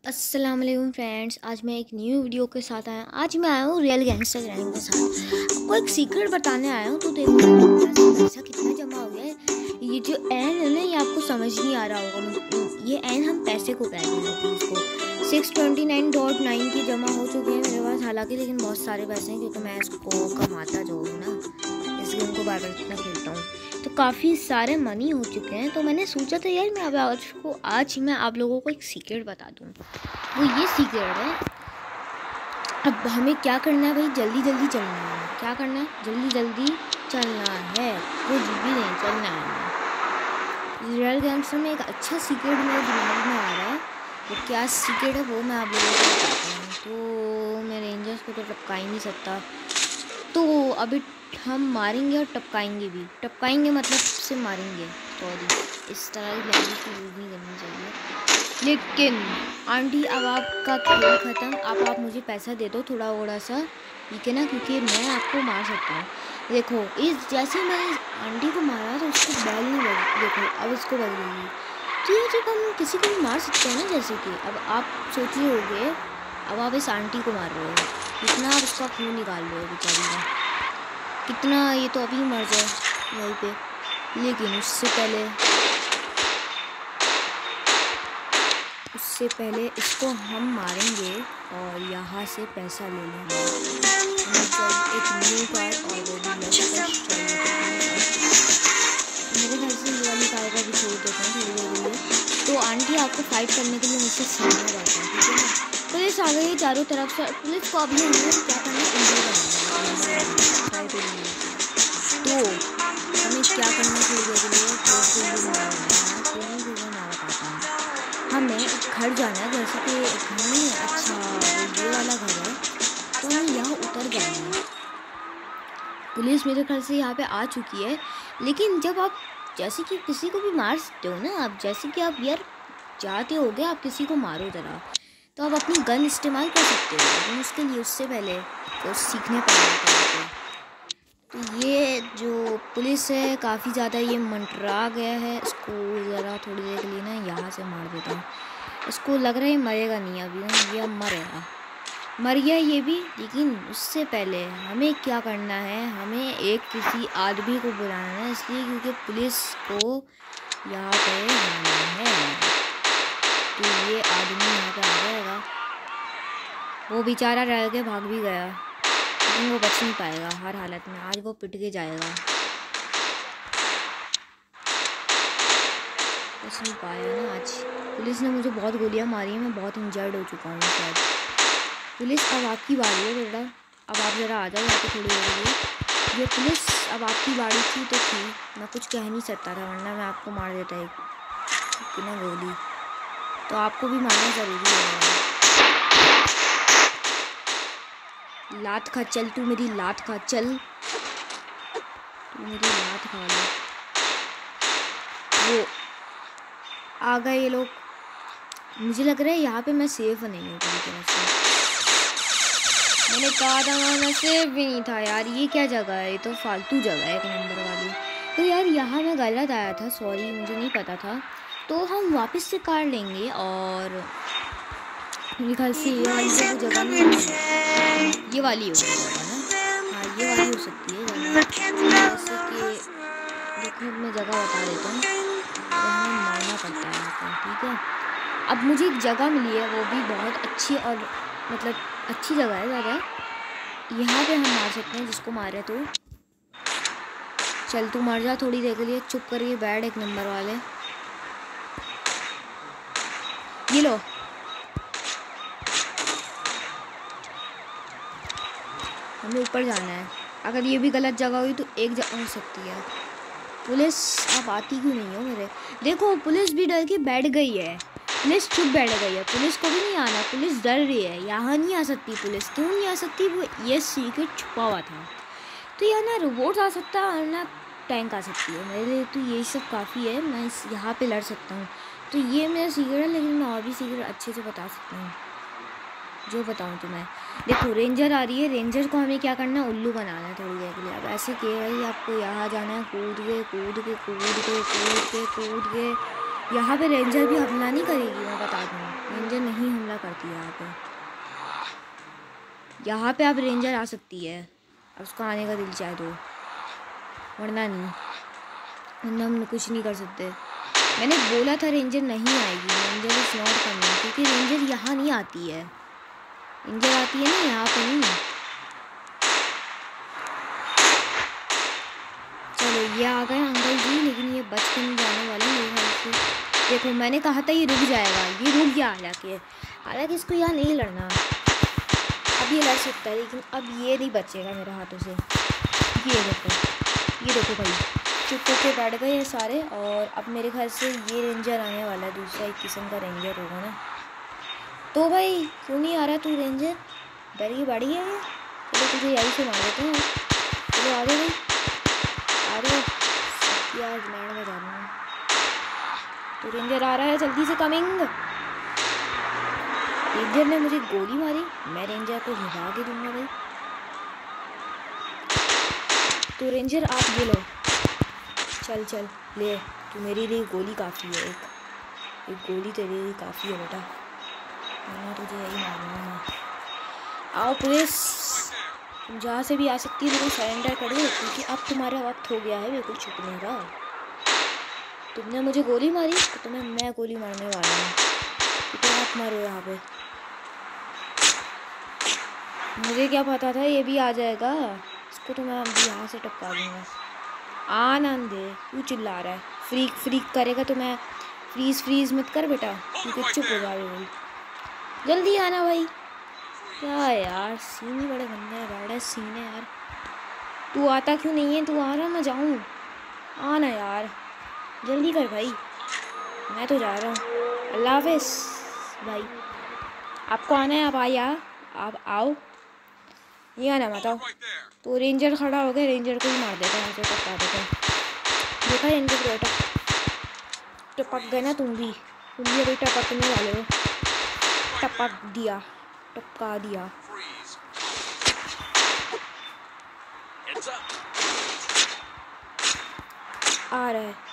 अस्सलाम वालेकुम फ्रेंड्स, आज मैं एक न्यू वीडियो के साथ आया। आज मैं आया हूँ रियल गैंगस्टर गैंग के साथ। आपको एक सीक्रेट बताने आया हूँ। तो देखो पैसा कितना जमा हो गया है। ये जो एन है ना, ये आपको समझ नहीं आ रहा होगा। ये एन हम पैसे को कहते हैं रुपीज़ को। 629.9 की जमा हो चुके हैं मेरे पास हालांकि, लेकिन बहुत सारे पैसे हैं क्योंकि मैं इसको कमाता जो हूँ ना, इस गेम को बार बार कितना खेलता हूँ, तो काफ़ी सारे मनी हो चुके हैं। तो मैंने सोचा था यार मैं आज मैं आप लोगों को एक सीक्रेट बता दूँ। वो ये सीक्रेट है। अब हमें क्या करना है भाई, जल्दी जल्दी चलना है। क्या करना है? जल्दी जल्दी चलना है, कुछ भी नहीं, चलना है। रियल गैंगस्टर में एक अच्छा सीक्रेट मेरे दिमाग में आ रहा है। वो क्या सीक्रेट है वो मैं आप लोगों को बताता हूँ। तो मैं रेंजर्स को तो टपका ही नहीं सकता, तो अभी हम मारेंगे और टपकाएंगे भी। टपकाएंगे मतलब से मारेंगे, सॉरी, इस तरह की लैंग्वेज को यूज़ नहीं करनी चाहिए। लेकिन आंटी, अब आपका खेल ख़त्म। आप मुझे पैसा दे दो थोड़ा सा, ठीक है ना, क्योंकि मैं आपको मार सकता हूँ। देखो, इस जैसे मैंने आंटी को मारा तो उसको बैल नहीं लगी। देखो अब इसको बज गई। तो ये जब हम किसी को भी मार सकते हैं ना, जैसे कि अब आप सोच रहे होगे, अब आप इस आंटी को मार रहे हो, कितना आप उसका खून निकाल रहे हो बेचारी का, कितना, ये तो अभी मर जाए वहीं पे। लेकिन उससे पहले इसको हम मारेंगे और यहाँ से पैसा ले लेंगे। एक न्यू कार और वो भी मेरे घर से ये वाली कार का भी छोड़ देते हैं थोड़ी देर के लिए। तो आंटी आपको फाइट करने के लिए मुझसे सीखना रहता है, ठीक है ना। पुलिस आ गई चारों तरफ से। पुलिस को अभी हमें क्या करना है, तो हमें क्या करना चाहिए हमें घर जाना है। जैसे कि घर में अच्छा ये वाला घर है, तो हमें यहाँ उतर जाना है। पुलिस मेरे ख्याल से यहाँ पे आ चुकी है। लेकिन जब आप जैसे कि किसी को भी मार सकते हो ना, आप जैसे कि आप यार चाहते हो गए आप किसी को मारो ज़रा, तो आप अपनी गन इस्तेमाल कर सकते हो, लेकिन उसके लिए उससे पहले तो सीखने पड़ेगा। तो ये जो पुलिस है काफ़ी ज़्यादा ये मंटरा गया है। इसको ज़रा थोड़ी देर के लिए ना यहाँ से मार देता हूँ। इसको लग रहा है मरेगा नहीं अभी ना, ये मर गया ये भी। लेकिन उससे पहले हमें क्या करना है, हमें किसी आदमी को बुलाना है, इसलिए क्योंकि पुलिस को यहाँ पे आना है। तो ये आदमी यहाँ पे आ जाएगा। वो बेचारा रह के भाग भी गया, लेकिन वो बच नहीं पाएगा हर हालत में। आज वो पिट के जाएगा, बच नहीं पाया ना आज। पुलिस ने मुझे बहुत गोलियां मारी हैं, मैं बहुत इंजर्ड हो चुका हूँ शायद। पुलिस अब आपकी बारी है बेटा, अब आप ज़रा आ जाओ यहाँ पे थोड़ी देर के लिए। ये पुलिस अब आपकी बारी थी तो थी, मैं कुछ कह नहीं सकता था, वरना मैं आपको मार देता एक ना गोली। तो आपको भी मारना ज़रूरी है। लात खा, चल तू मेरी लात खा, चल तू मेरी लात खा ले। वो आ गए ये लोग। मुझे लग रहा है यहाँ पे मैं सेफ नहीं हूँ पूरी तरह से। मैंने कहा था मैं सेफ भी नहीं था यार। ये क्या जगह है, ये तो फालतू जगह है एक नंबर वाली। तो यार यहाँ मैं गलत आया था, सॉरी, मुझे नहीं पता था। तो हम वापस से कार लेंगे और मेरे ख्याल से ये वाली जगह नहीं, ये वाली हो जगह ना, हाँ ये वाली हो सकती है जगह। जैसे कि देखो मैं जगह बता देता हूँ, हमें मारना पड़ता है यहाँ पर, ठीक है। अब मुझे एक जगह मिली है, वो भी बहुत अच्छी और मतलब अच्छी जगह है ज़्यादा। यहाँ पे हम मार सकते हैं जिसको मारे। तो चल तू मर जा थोड़ी देर के लिए, चुप करिए बैठ एक नंबर वाले। ये लो, हमें ऊपर जाना है। अगर ये भी गलत जगह हुई तो एक जगह हो सकती है। पुलिस आप आती क्यों नहीं हो मेरे? देखो पुलिस भी डर के बैठ गई है, पुलिस चुप बैठ गई है। पुलिस को भी नहीं आना, पुलिस डर रही है, यहाँ नहीं आ सकती। पुलिस क्यों नहीं आ सकती? वो ये सीक्रेट छुपा हुआ था। तो यहाँ ना रोबोट आ सकता है और ना टैंक आ सकती है। मेरे लिए तो यही सब काफ़ी है, मैं यहाँ पे लड़ सकता हूँ। तो ये मेरा सीक्रेट है, लेकिन मैं और भी सीक्रेट अच्छे से बता सकता हूँ जो बताऊँ तुम्हें। देखो रेंजर आ रही है, रेंजर को हमें क्या करना है, उल्लू बनाना है थोड़ी देर के लिए। अब ऐसे किए भाई, आपको यहाँ जाना है, कूद के यहाँ पे रेंजर भी हमला नहीं करेगी, मैं बता दूँ। रेंजर नहीं हमला सकती है यहाँ पे आप रेंजर आ सकती है, अब उसको आने का दिल चाहे तो, वरना नहीं, वरना हम कुछ नहीं कर सकते। मैंने बोला था रेंजर नहीं आएगी, रेंजर इज नॉट कमिंग, क्योंकि रेंजर यहाँ नहीं आती है, रेंजर आती है ना यहाँ पे नहीं। चलो ये आ गए अंकल जी, लेकिन ये बच के नहीं जाने वाले मेरे ख्याल से। देखो मैंने कहा था ये रुक जाएगा, ये रुक गया। हालांकि इसको यहाँ नहीं लड़ना, अब ये लड़ सकता है लेकिन अब ये नहीं बचेगा मेरे हाथों से। ये देखो भाई, चुप होके बैठ गए ये सारे, और अब मेरे ख्याल से ये रेंजर आने वाला है, दूसरा एक किस्म का रेंजर होगा ना। तो भाई क्यों नहीं आ रहा तू रेंजर, डर की बाड़ी है ये। चलो तुझे यही से मार देते हैं, चलो आ जाओ भाई, आ जाओ यार, लैंड में जा रहा हूँ। तो रेंजर आ रहा है, जल्दी से कमिंग। रेंजर ने मुझे गोली मारी, मैं रेंजर को भगा के दूंगा भाई। तो रेंजर आप ये लो, चल चल ले, तू मेरे लिए गोली काफ़ी है, एक गोली तेरे लिए काफ़ी है बेटा, वरना तुझे यही मारना है। आओ पुलिस, तुम जहाँ से भी आ सकती है, लेकिन सरेंडर कर दो, क्योंकि अब तुम्हारा वक्त हो गया है बिल्कुल छुपने का। तुमने मुझे गोली मारी तो तुम्हें मैं गोली मारने वाला हूँ, तो आप मारो यहाँ पे। मुझे क्या पता था ये भी आ जाएगा, इसको तो मैं अभी यहाँ से टपका दूँगा। आनंद दे, क्यों चिल्ला रहा है, फ्रीक करेगा तो मैं फ्रीज मत कर बेटा, क्योंकि चुप हो जाओगे। जल्दी आना भाई। क्या यार सीन ही बड़े गंदे हैं, बड़े सीन है यार। तू आता क्यों नहीं है, तू आ रहा, मैं जाऊँ, आना यार, जल्दी कर भाई, मैं तो जा रहा हूँ। अल्लाह हाफिज़ भाई, आपको आना है, आप आइए, आप आओ, ये आना मत आओ। तो रेंजर खड़ा हो गया, रेंजर को ही मार देते हैं, ऐसे टपका देते हैं। देखा रेंजर को बेटा, टपक गए ना तुम भी अभी टपकने वाले हो, टपका दिया। आ रहा है,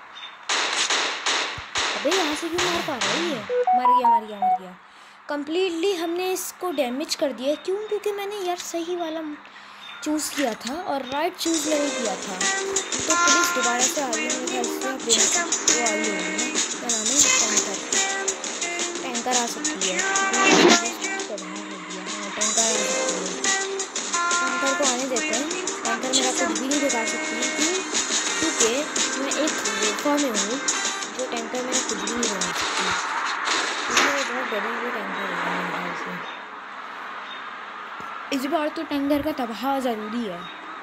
अबे यहाँ से क्यों मार पा रहा है ये, मर गया। कंप्लीटली हमने इसको डैमेज कर दिया। क्यों? क्योंकि मैंने यार सही वाला चूज़ किया था और राइट चूज़ नहीं किया था। तो पुलिस दोबारा से आ रही है, मेरे ख्याल से वो आ रही होगी, क्या नाम है, टैंकर आ सकती है, टैंकर को आने देते हैं। टैंकर मेरा कुछ भी नहीं दिखा सकती है, क्योंकि मैं एक गुफा में हूँ, जो टैंकर मेरा कुछ भी नहीं दिखा सकती, बहुत बड़ी वो टैंकर है। इस बार तो टैंकर का तबाह ज़रूरी है,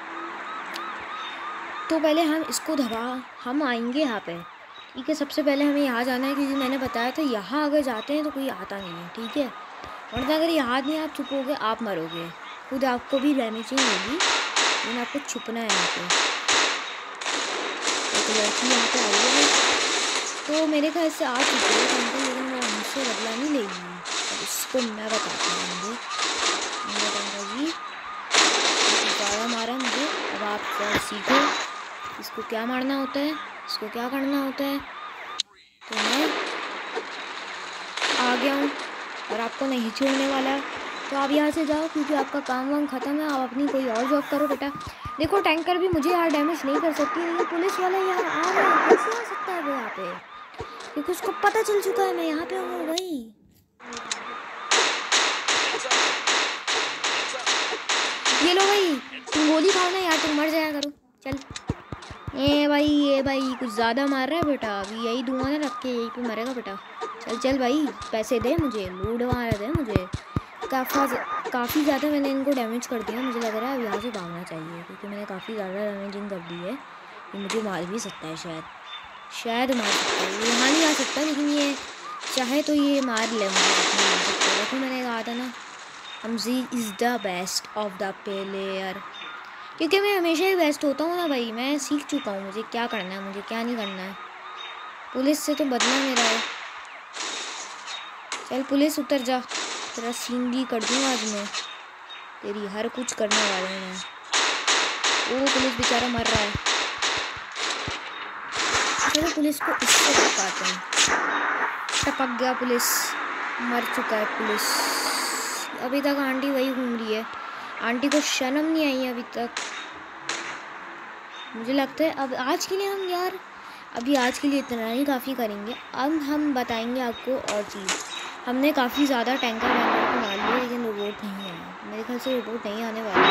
तो पहले हम आएंगे यहाँ पे, ठीक है। सबसे पहले हमें यहाँ जाना है, क्योंकि मैंने बताया था यहाँ अगर जाते हैं तो कोई आता नहीं है, ठीक है। और अगर यहाँ नहीं आप छुपोगे आप मरोगे, खुद आपको भी डैमेजिंग होगी, लेकिन आपको छुपना है यहाँ पे। तो लड़की यहाँ पे आई है, तो मेरे ख्याल से आ चुकी है टैंकर, लेकिन वो हमसे बदला नहीं लेगी, अब इसको मैं बताता हूँ। मेरा टैंकर जी ज़्यादा मारा मुझे, अब आप सीखो इसको क्या मारना होता है, इसको क्या करना होता है। तो मैं आ गया हूँ और आपको नहीं छोड़ने वाला, तो आप यहाँ से जाओ, क्योंकि आपका काम वाम ख़त्म है, आप अपनी कोई और जॉब करो बेटा। देखो टैंकर भी मुझे यहाँ डैमेज नहीं कर सकती, लेकिन पुलिस वाला यहाँ आ रहा है, कैसे आ सकता है वो यहाँ पे, क्योंकि उसको पता चल चुका है मैं यहाँ पे हूँ भाई। ये लो भाई, तुम गोली खाओ ना यार, तुम मर जाया करो। चल ये भाई कुछ ज़्यादा मार रहा है बेटा, अभी यही धुआं ना रख के यहीं पे मरेगा बेटा। चल भाई, पैसे दे मुझे, लूट मार दे मुझे। काफ़ी ज़्यादा मैंने इनको डैमेज कर दिया, मुझे लग रहा है अब यहाँ से भागना चाहिए, क्योंकि मैंने काफ़ी ज़्यादा डैमेजिंग कर दी है। ये मुझे मार भी सकता है, शायद मार सकता है, ये यहाँ नहीं आ सकता, लेकिन ये चाहे तो ये मार ले मुझे। देखो मैंने कहा था ना, हमजी is the best of the player, क्योंकि मैं हमेशा ही बेस्ट होता हूँ ना भाई, मैं सीख चुका हूँ मुझे क्या करना है, मुझे क्या नहीं करना है। पुलिस से तो बदला मेरा है। चल पुलिस उतर जा, तेरा सीन भी कर दूँ आज मैं, तेरी हर कुछ करने वाला हूँ मैं। वो पुलिस बेचारा मर रहा है, चलो पुलिस को इससे टपकाते हैं। टपक गया पुलिस, मर चुका है पुलिस। अभी तक आंटी वही घूम रही है। आंटी को शर्म नहीं आई अभी तक। मुझे लगता है अब आज के लिए हम यार अभी आज के लिए इतना ही काफ़ी करेंगे। अब हम बताएंगे आपको और चीज़। हमने काफ़ी ज़्यादा टैंकर वैंकर को मार लिया, लेकिन रोबोट नहीं आया। मेरे ख्याल से रोबोट नहीं आने वाला।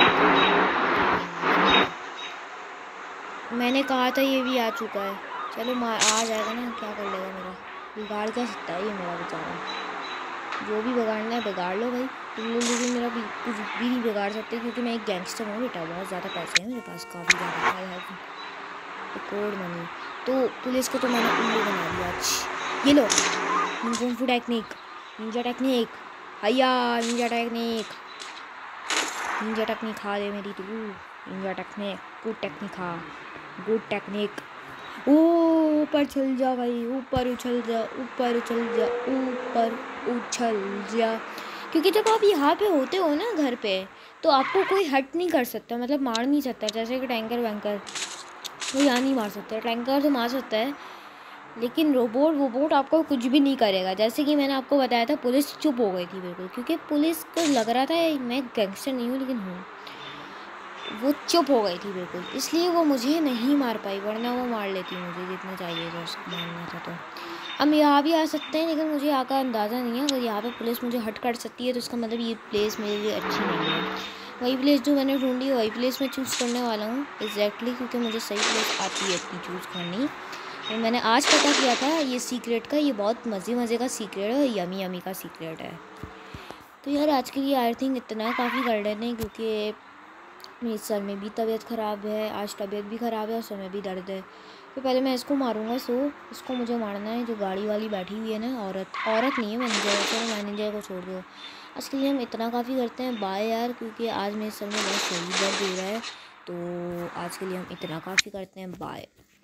मैंने कहा था ये भी आ चुका है। चलो आ जाएगा ना, क्या कर लेगा मेरा। बिगाड़ क्या सकता है ये मेरा बेचारा। जो भी बिगाड़ना है बिगाड़ लो भाई। तुम लोग लेकिन मेरा कुछ भी नहीं बिगाड़ सकते, क्योंकि मैं एक गैंगस्टर हूँ बेटा। बहुत ज़्यादा पैसे हैं मेरे पास, काफ़ी ज़्यादा। I have crore money. तो पुलिस को तो मैंने उल्लू बना दिया आज। ये लो कुंग-फू टेक्निक, निंजा टेक्निक, हैया निंजा टेक्निक। निंजा टेक्निक खा दे मेरी तू। निंजा टेक्निक, गुड टेक्निक खा, गुड टेक्निक। ऊपर चल जा भाई, ऊपर उछल जा, ऊपर उछल जा, ऊपर उछल जा। क्योंकि जब आप यहाँ पे होते हो ना घर पे, तो आपको कोई हट नहीं कर सकता, मतलब मार नहीं सकता। जैसे कि टैंकर वैंकर वो यहाँ नहीं मार सकता। टैंकर तो मार सकता है, लेकिन रोबोट आपको कुछ भी नहीं करेगा। जैसे कि मैंने आपको बताया था, पुलिस चुप हो गई थी बिल्कुल, क्योंकि पुलिस को लग रहा था मैं गैंगस्टर नहीं हूँ लेकिन हूँ। वो चुप हो गई थी बिल्कुल, इसलिए वो मुझे नहीं मार पाई, वरना वो मार लेती मुझे जितना चाहिए था उसको मारना था। तो हम यहाँ भी आ सकते हैं, लेकिन मुझे यहाँ का अंदाज़ा नहीं है। अगर यहाँ पे पुलिस मुझे हट कर सकती है तो उसका मतलब ये प्लेस मेरे लिए अच्छी नहीं है। वही प्लेस जो मैंने ढूंढी वही प्लेस मैं चूज़ करने वाला हूँ एग्जैक्टली, क्योंकि मुझे सही प्लेस आती है इतनी चूज़ करनी। तो मैंने आज पता किया था ये सीक्रेट का, ये बहुत मज़े का सीक्रेट है, यमी यमी का सीक्रेट है। तो यार आज के लिए आई थिंक इतना काफ़ी कर लेते हैं, क्योंकि मेरे सर में भी तबीयत ख़राब है, आज तबीयत भी ख़राब है और सर में भी दर्द है। तो पहले मैं इसको मारूंगा। इसको मुझे मारना है। जो गाड़ी वाली बैठी हुई है ना, औरत नहीं है, मैनेजर। चलो मैनेजर को छोड़ दो। आज के लिए हम इतना काफ़ी करते हैं। बाय यार, क्योंकि आज मेरे सर में बहुत सही दर्द हो रहा है। तो आज के लिए हम इतना काफ़ी करते हैं। बाय।